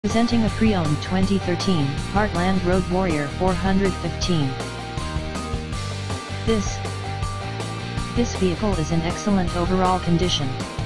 Presenting a pre-owned 2013 Heartland Road Warrior 415. This vehicle is in excellent overall condition.